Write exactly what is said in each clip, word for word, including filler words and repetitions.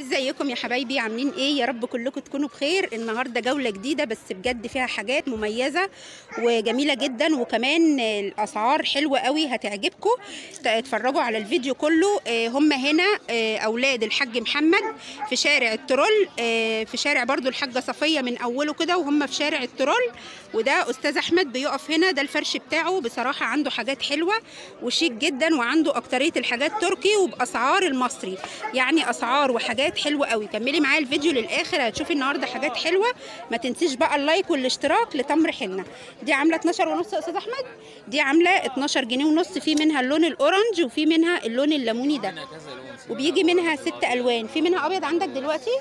ازيكم يا حبايبي؟ عاملين ايه؟ يا رب كلكم تكونوا بخير. النهارده جوله جديده بس بجد فيها حاجات مميزه وجميله جدا، وكمان الاسعار حلوه قوي هتعجبكم. اتفرجوا على الفيديو كله. هم هنا اولاد الحاج محمد في شارع الترول، في شارع برضو الحاجه صفيه من اوله كده، وهم في شارع الترول. وده استاذ احمد بيقف هنا، ده الفرش بتاعه. بصراحه عنده حاجات حلوه وشيك جدا، وعنده اكتريه الحاجات تركي وباسعار المصري، يعني اسعار وحاجات حلوه قوي. كملي معايا الفيديو للاخر هتشوفي النهارده حاجات حلوه. ما تنسيش بقى اللايك والاشتراك لتمر حنه. دي عامله اتناشر ونص يا استاذ احمد، دي عامله اتناشر جنيه ونص. في منها اللون الاورنج وفي منها اللون الليموني ده، وبيجي منها ست الوان. في منها ابيض عندك دلوقتي،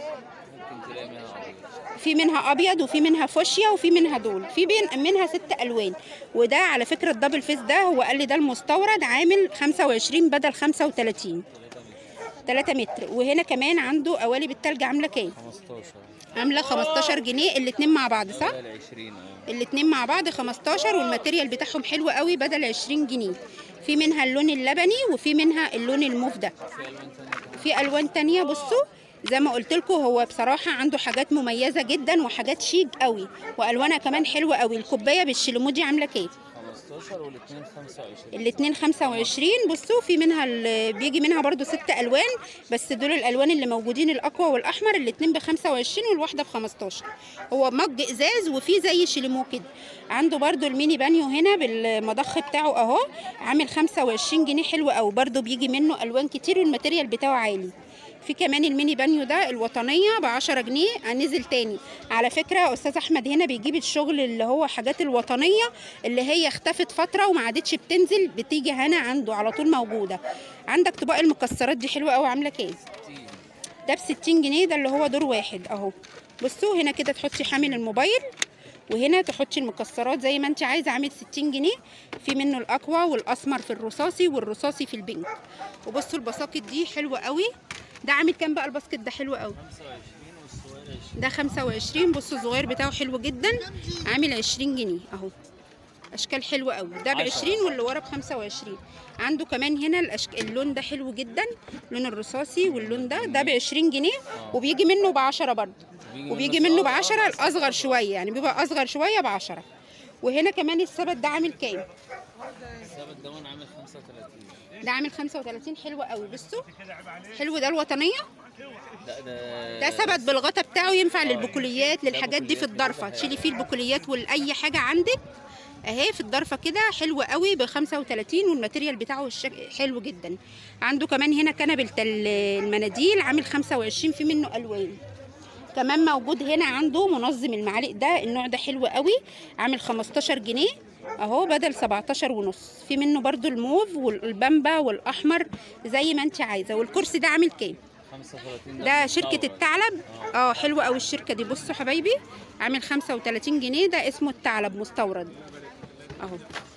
في منها ابيض وفي منها فوشيا وفي منها دول، في بين منها ست الوان. وده على فكره الدبل فيس ده هو قال لي ده المستورد، عامل خمسة وعشرين بدل خمسة وتلاتين، تلاتة متر. وهنا كمان عنده قوالب التلج عامله كام؟ خمستاشر، عامله خمستاشر جنيه الاثنين مع بعض، صح؟ الاثنين مع بعض خمستاشر، والماتيريال بتاعهم حلو قوي بدل عشرين جنيه. في منها اللون اللبني وفي منها اللون الموف ده. في الوان تانية. بصوا زي ما قلت لكم هو بصراحه عنده حاجات مميزه جدا وحاجات شيك قوي، والوانها كمان حلوه قوي. الكوبايه بالشلمو دي عامله كام؟ خمستاشر، والاثنين خمسة وعشرين. الاثنين خمسة وعشرين. بصوا في منها بيجي منها برده ست الوان، بس دول الالوان اللي موجودين الاقوى والأحمر. الاثنين ب خمسة وعشرين والواحده ب خمستاشر. هو مج ازاز وفي زي شلمو كده. عنده برده الميني بانيو هنا بالمضخ بتاعه اهو، عامل خمسة وعشرين جنيه، حلو قوي برده. بيجي منه الوان كتير والماتيريال بتاعه عالي. في كمان الميني بانيو ده الوطنيه ب عشرة جنيه، نزل تاني. على فكره استاذ احمد هنا بيجيب الشغل اللي هو حاجات الوطنيه اللي هي اختفت فتره وما عادتش بتنزل، بتيجي هنا عنده على طول موجوده. عندك طبق المكسرات دي حلوه قوي، عامله كام؟ ده ب ستين جنيه، ده اللي هو دور واحد اهو. بصوا هنا كده تحطي حامل الموبايل، وهنا تحطي المكسرات زي ما انت عايزه، عامل ستين جنيه. في منه الاقوى والاسمر في الرصاصي والرصاصي في البينك. وبصوا البساكت دي حلوه قوي. ده عامل كام بقى الباسكت ده؟ حلو قوي، ده خمسة وعشرين. بصوا الصغير بتاعه حلو جدا، عامل عشرين جنيه اهو. اشكال حلوه قوي، ده ب عشرين واللي ورا ب خمسة وعشرين. عنده كمان هنا الأشك... اللون ده حلو جدا، لون الرصاصي، واللون ده ده ب عشرين جنيه، وبيجي منه ب عشرة برضه، وبيجي منه ب عشرة الاصغر شويه، يعني بيبقى اصغر شويه ب عشرة. وهنا كمان السبت ده عامل كام؟ السبت ده عامل خمسة وتلاتين، ده عامل خمسة وتلاتين، حلو قوي. بصوا حلو، ده الوطنيه. ده ده, ده سبت بالغطا بتاعه، ينفع للبكوليات للحاجات دي في الضرفه، تشيلي فيه البكوليات واي حاجه عندك اهي في الضرفه كده. حلوه قوي ب خمسة وتلاتين، والماتيريال بتاعه الشك... حلو جدا. عنده كمان هنا كنبه المناديل عامل خمسة وعشرين، في منه الوان. كمان موجود هنا عنده منظم المعالق ده، النوع ده حلو قوي، عامل خمستاشر جنيه اهو بدل سبعتاشر ونص. في منه برضو الموف والبامبا والاحمر زي ما انت عايزه. والكرسي ده عامل كام؟ خمسة وتلاتين، ده شركه الثعلب. اه حلوه قوي الشركه دي. بصوا حبايبي عامل خمسة وتلاتين جنيه، ده اسمه الثعلب مستورد اهو،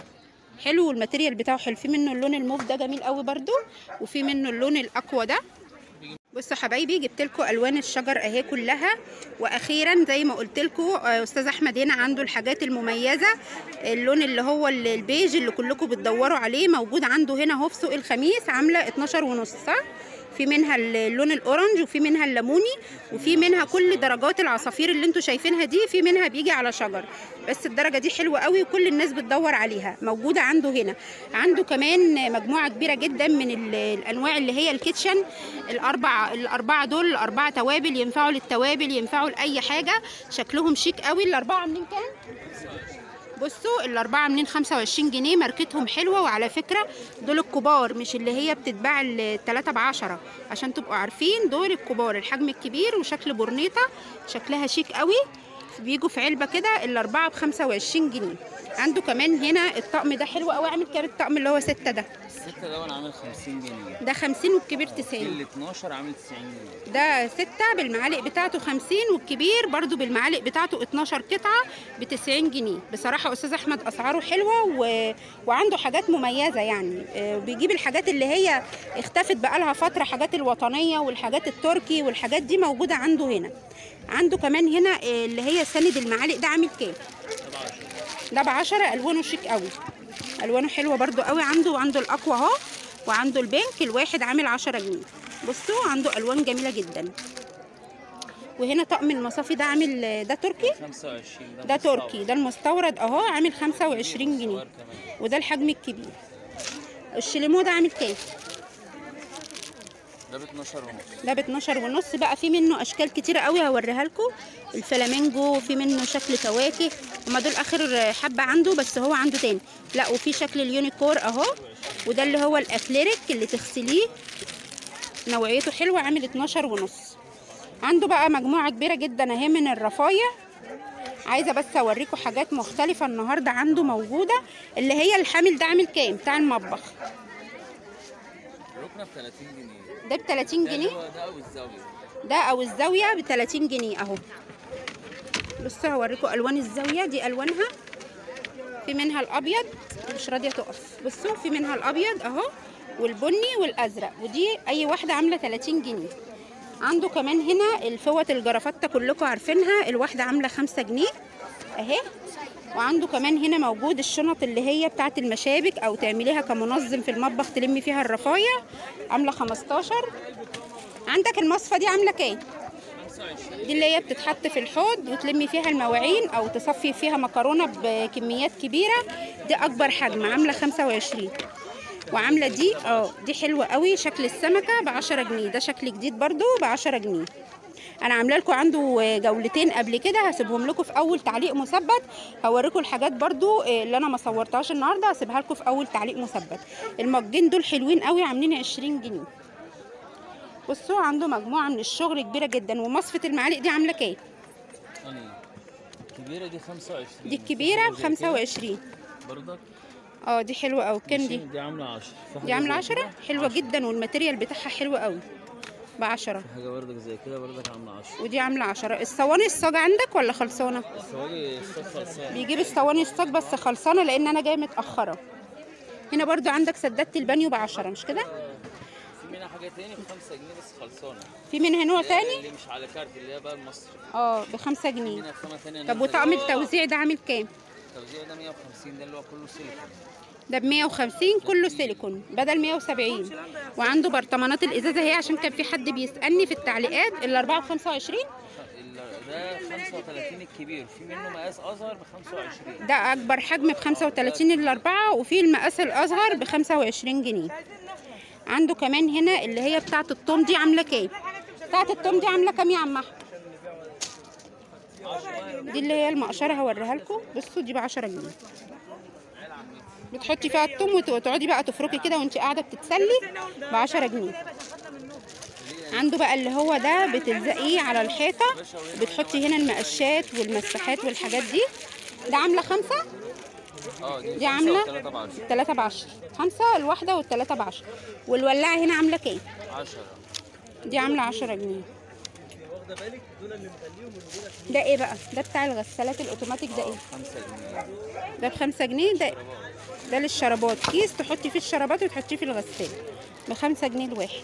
حلو والماتيريال بتاعه حلو. في منه اللون الموف ده جميل قوي برضو، وفي منه اللون الاقوى ده. بصوا حبايبي جبت لكم الوان الشجر اهي كلها. واخيرا زي ما قلت لكم استاذ احمد هنا عنده الحاجات المميزه. اللون اللي هو البيج اللي كلكم بتدوروا عليه موجود عنده هنا اهو في سوق الخميس، عامله اتناشر ونص، صح؟ في منها اللون الاورنج وفي منها الليموني وفي منها كل درجات العصافير اللي انتوا شايفينها دي. في منها بيجي على شجر، بس الدرجه دي حلوه قوي وكل الناس بتدور عليها، موجوده عنده هنا. عنده كمان مجموعه كبيره جدا من الانواع اللي هي الكيتشن، الاربع الاربعه دول، الاربعه توابل، ينفعوا للتوابل ينفعوا لاي حاجه. شكلهم شيك قوي. الاربعه عاملين كام؟ بصوا الاربعه عاملين خمسة وعشرين جنيه، ماركتهم حلوه. وعلى فكره دول الكبار، مش اللي هي بتتباع التلاته ب عشرة، عشان تبقوا عارفين. دول الكبار، الحجم الكبير وشكل برنيطه، شكلها شيك قوي. بيجوا في علبه كده، الاربعه ب خمسة وعشرين جنيه. عنده كمان هنا الطقم ده حلو قوي، عامل كام الطقم اللي هو ستة ده؟ الستة ده انا عامل خمسين جنيه، ده خمسين والكبير تسعين. ال اتناشر عامل تسعين جنيه، ده ستة بالمعالق بتاعته خمسين، والكبير برضو بالمعالق بتاعته اتناشر قطعه ب تسعين جنيه. بصراحه استاذ احمد اسعاره حلوه و... وعنده حاجات مميزه، يعني بيجيب الحاجات اللي هي اختفت بقالها فتره، حاجات الوطنيه والحاجات التركي والحاجات دي موجوده عنده هنا. عنده كمان هنا اللي هي سند المعالق ده عامل كام؟ ده ب عشرة، الوانه شيك قوي، الوانه حلوه برضو قوي. عنده وعنده الاقوى اهو، وعنده البينك، الواحد عامل عشرة جنيه. بصوا عنده الوان جميله جدا. وهنا طقم المصافي ده عامل، ده تركي خمسة وعشرين. ده تركي، ده المستورد اهو عامل خمسة وعشرين جنيه، وده الحجم الكبير. الشليمو ده عامل كام؟ ده ب اتناشر ونص. ده ب اتناشر ونص. بقى في منه اشكال كتيره قوي هوريها لكم. الفلامينجو، في منه شكل فواكه، هما دول اخر حبه عنده، بس هو عنده تاني. لا، وفي شكل اليونيكور اهو، وده اللي هو الاكليريك اللي تغسليه، نوعيته حلوه، عامل اتناشر ونص. عنده بقى مجموعه كبيره جدا اهي من الرفايع. عايزه بس اوريكم حاجات مختلفه النهارده عنده موجوده. اللي هي الحامل ده عامل كام بتاع المطبخ؟ ركنه ب تلاتين جنيه. ده ب تلاتين جنيه. ده او الزاويه. ده او الزاويه ب تلاتين جنيه اهو. بصوا هوريكم الوان الزاويه دي، الوانها في منها الابيض، مش راضيه تقف. بصوا في منها الابيض اهو، والبني والازرق، ودي اي واحده عامله تلاتين جنيه. عنده كمان هنا الفوط الجرافته كلكم عارفينها، الواحده عامله خمسة جنيه اهي. وعنده كمان هنا موجود الشنط اللي هي بتاعه المشابك، او تعمليها كمنظم في المطبخ تلمي فيها الرفايع، عامله خمستاشر. عندك المصفى دي عامله كام؟ دي اللي هي بتتحط في الحوض وتلمي فيها المواعين او تصفي فيها مكرونه بكميات كبيره، دي اكبر حجم، عامله خمسة وعشرين. وعامله دي اه دي حلوه قوي، شكل السمكه ب عشرة جنيه، ده شكل جديد برده ب عشرة جنيه. انا عامله لكم عنده جولتين قبل كده، هسيبهم لكم في اول تعليق مثبت. هوريكم الحاجات برده اللي انا ما صورتهاش النهارده، هسيبها لكم في اول تعليق مثبت. المجين دول حلوين قوي، عاملين عشرين جنيه. بصوا عنده مجموعه من الشغل كبيره جدا. ومصفه المعالق دي عامله كام؟ الكبيره دي خمسة وعشرين. دي الكبيره ب خمسة وعشرين برضك. اه دي حلوه قوي. كام دي؟ دي عامله عشرة. دي عامله عشرة، حلوه جدا، والماتيريال بتاعها حلو قوي، ب عشرة. في حاجه برضك زي كده برضك عامله عشرة. ودي عامله عشرة. الصواني الصاج عندك ولا خلصانه؟ الصواجي الصاج خلصانه. بيجيب الصواني الصاج بس خلصانه، لان انا جايه متاخره. هنا برضو عندك سدادة البانيو ب عشرة، مش كده؟ في منها حاجه تاني ب خمسة جنيه بس خلصانه. في منها نوع تاني اللي مش على كارت، اللي هي بقى المصري. اه ب خمسة جنيه. منها خامه ثانيه. طب وطقم التوزيع ده عامل كام؟ التوزيع ده مية وخمسين، ده اللي هو كله سيليكون. ده ب مية وخمسين كله سيليكون بدل مية وسبعين. وعنده برطمانات الازازه اهي، عشان كان في حد بيسالني في التعليقات. الاربعه ب خمسة وعشرين. ده خمسة وتلاتين الكبير، في منه مقاس اصغر ب خمسة وعشرين. ده اكبر حجم ب خمسة وتلاتين الاربعه، وفي المقاس الاصغر ب خمسة وعشرين جنيه. عنده كمان هنا اللي هي بتاعه الطوم، دي عامله كام؟ بتاعه الطوم دي عامله كام يا عم احمد؟ دي اللي هي المقشره هوريها لكم. بصوا دي ب عشرة جنيه، بتحطي فيها الثوم وتقعدي بقى تفركي كده وانت قاعده بتتسلي، ب عشرة جنيه. عنده بقى اللي هو ده بتلزقيه على الحيطه، بتحطي هنا المقشات والمساحات والحاجات دي. ده عامله خمسة. اه دي عامله تلاتة ب عشرة. خمسة الواحده والتلاته ب عشرة. والولاعه هنا عامله كام؟ عشرة. دي عامله عشرة جنيه. ده ايه بقى؟ ده بتاع الغسالات الاوتوماتيك. ده ايه؟ خمسة جنيه. ده ب خمسة جنيه. ده ده للشرابات، كيس تحطي فيه الشرابات وتحطيه في الغسالة، ب خمسة جنيه الواحد.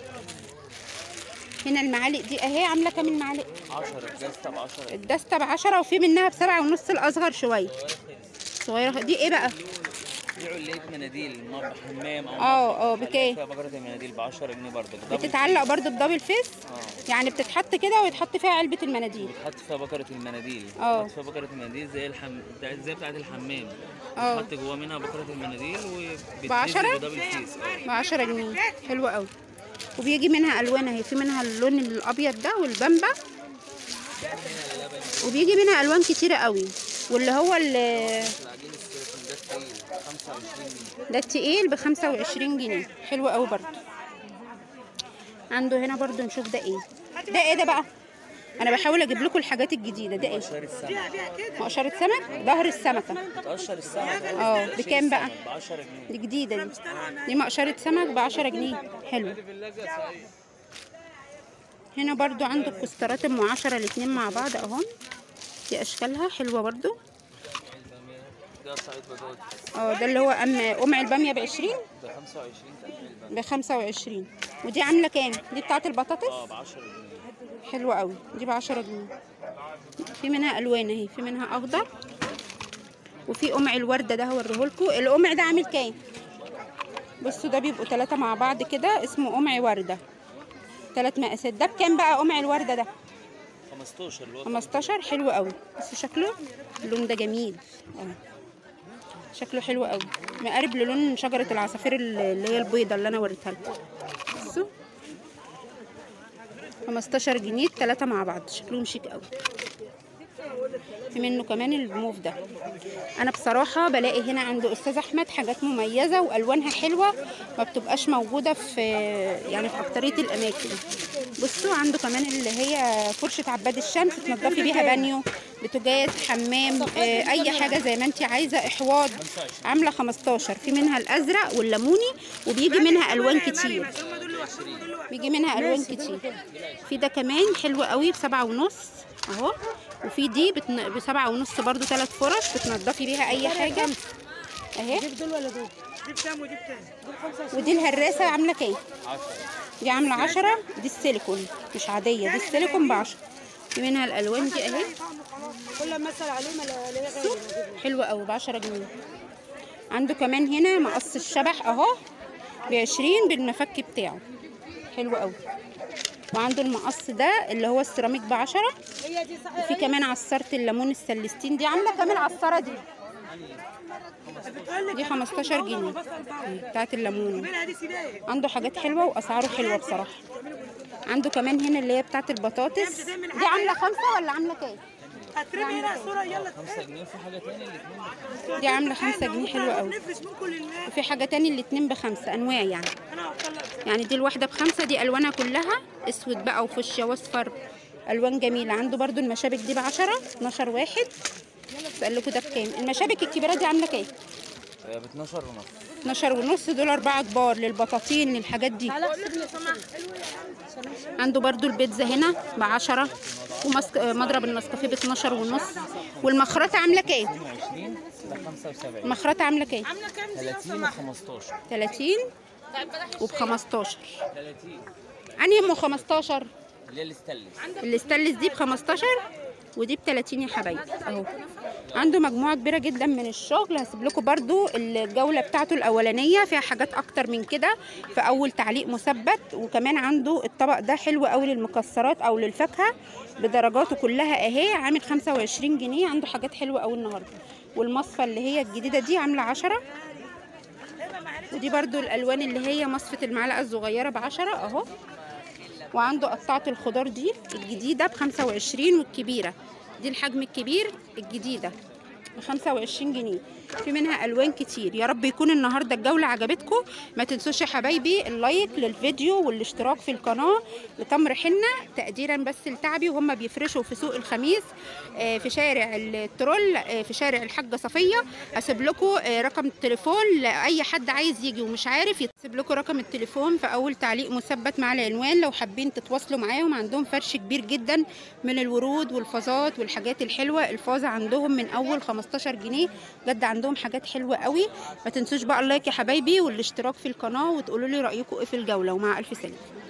هنا المعالق دي اهي، عامله كام المعالق؟ عشرة. الدستة ب عشرة. الدستة ب عشرة، وفي منها بسبعة ونص الاصغر شويه صغيره. دي ايه بقى؟ دي علية مناديل، مطبخ حمام او اه اه بكام؟ فيها بكرة المناديل ب عشرة جنيه برضه. بتتعلق برضه بدبل فيس. اه يعني بتتحط كده ويتحط فيها علبه المناديل. بتحط فيها بكرة المناديل. اه بتحط فيها بكرة المناديل زي الحم بتاع زي بتاعة الحمام. اه بتحط جوه منها بكرة المناديل ب عشرة. بدبل فيس. اه ب عشرة جنيه، حلوه قوي. وبيجي منها الوان اهي، في منها اللون الابيض ده والبامبا، وبيجي منها الوان كتيره قوي. واللي هو اللي ده التقيل ب خمسة وعشرين جنيه، حلو قوي برضه. عنده هنا برضه نشوف ده ايه. ده ايه ده بقى؟ انا بحاول اجيب لكم الحاجات الجديده. ده ايه؟ مقشرة سمك. مقشره سمك، ظهر السمكه. مقشر السمك. اه بكام بقى؟ ب عشرة جنيه. دي جديده دي. دي مقشره سمك ب عشرة جنيه، حلو. هنا برضو عنده الكسترات ام عشرة الاثنين مع بعض اهو، دي اشكالها حلوه برضو. ده صعيد بطاطس. اه ده اللي هو ام قمع الباميه ب عشرين. ب خمسة وعشرين تقريبا. ب خمسة وعشرين. ودي عامله كام؟ دي بتاعه البطاطس. اه ب عشرة جنيه. حلوه قوي، دي ب عشرة جنيه. في منها الوان اهي، في منها اخضر، وفي قمع الورده ده هوريهولكم. القمع ده عامل كام؟ بصوا ده بيبقوا ثلاثه مع بعض كده، اسمه قمع ورده، ثلاث مقاسات. ده بكام بقى قمع الورده ده؟ خمستاشر اللي هو خمستاشر حلو قوي. بصوا شكله، اللون ده جميل اهو، شكله حلو قوي، مقارب للون شجره العصافير اللي هي البيضه اللي انا وريتها لكم. بصوا خمستاشر جنيه التلاتة مع بعض، شكلهم شيك قوي. في منه كمان الموف ده. انا بصراحه بلاقي هنا عند استاذ احمد حاجات مميزه والوانها حلوه ما بتبقاش موجوده في يعني في اكتريه الاماكن. بصوا عنده كمان اللي هي فرشه عباد الشمس تنضفي بيها بانيو، بوتاجاز، حمام، آه اي حاجه زي ما انت عايزه. احواض عامله خمستاشر، في منها الازرق والليموني وبيجي منها الوان كتير، بيجي منها الوان كتير. في ده كمان حلو قوي بسبعة ونص اهو، وفي دي بتن... بسبعة ونص برضو، ثلاث فرش بتنضفي بيها اي حاجه اهي. دول ولا دول؟ دي بكام ودي بكام؟ دول خمسة. ودي الهراسه عامله كام؟ عشرة. دي عامله عشرة، دي السيليكون مش عاديه، دي السيليكون ب عشرة. في منها الالوان دي اهي، كل ما اسال عليه ما الاقيه حلوه قوي ب عشرة جنيه. عنده كمان هنا مقص الشبح اهو ب عشرين بالمفك بتاعه، حلو قوي. وعنده المقص ده اللي هو السيراميك ب عشرة. وفي كمان عصاره الليمون السلستين، دي عامله كام العصاره دي؟ دي خمستاشر جنيه بتاعت الليمون. عنده حاجات حلوه واسعاره حلوه بصراحه. عنده كمان هنا اللي هي بتاعت البطاطس، دي عامله خمسة ولا عامله كام؟ هترمي هنا صوره يلا. خمسة جنيه. في حاجه تاني الاثنين دي عامله خمسة جنيه، حلوه قوي. وفي حاجه تاني الاتنين بخمسة، انواع يعني. يعني دي الواحده بخمسة، دي الوانها كلها اسود بقى وفشيا واصفر، الوان جميله. عنده برضو المشابك دي بعشرة، اتناشر واحد. بسألكوا ده بكام؟ المشابك الكبيره دي عامله كام؟ ب اتناشر ونص. اتناشر ونص، دول اربعه كبار للبطاطين للحاجات دي. عنده برضو البيتزا هنا ب عشرة، ومضرب النسكافيه ب اتناشر ونص. والمخرطه عامله كام؟ عشرين ب خمسة وسبعين. المخرطه عامله كام؟ تلاتين و خمستاشر. تلاتين وب خمستاشر. تلاتين. انهي ام خمستاشر؟ اللي هي الاستانلس. الاستانلس دي ب خمستاشر ودي ب تلاتين يا حبايبي اهو. عنده مجموعه كبيره جدا من الشغل. هسيب لكم برضو الجوله بتاعته الاولانيه فيها حاجات اكتر من كده في اول تعليق مثبت. وكمان عنده الطبق ده حلو قوي للمكسرات او للفاكهه بدرجاته كلها اهي، عامل خمسة وعشرين جنيه. عنده حاجات حلوه قوي النهارده. والمصفى اللي هي الجديده دي عامله عشرة. ودي برضو الالوان اللي هي مصفه المعلقه الصغيره ب عشرة اهو. وعنده قطعه الخضار دي الجديده ب خمسة وعشرين، والكبيره دي الحجم الكبير الجديده ب خمسة وعشرين جنيه. في منها الوان كتير. يا رب يكون النهارده الجوله عجبتكم. ما تنسوش يا حبايبي اللايك للفيديو والاشتراك في القناه لتمر حنه تقديرا بس لتعبي وهم بيفرشوا في سوق الخميس في شارع الترول في شارع الحاجه صفيه. هسيب لكم رقم التليفون لاي حد عايز يجي ومش عارف، يسيب لكم رقم التليفون في اول تعليق مثبت مع العنوان لو حابين تتواصلوا معاهم. عندهم فرش كبير جدا من الورود والفازات والحاجات الحلوه. الفازه عندهم من اول خمستاشر جنيه، بجد عندهم حاجات حلوه قوي. ما تنسوش بقى اللايك يا حبايبي والاشتراك في القناه وتقولوا لي رايكم ايه في الجوله. ومع الف سلامه.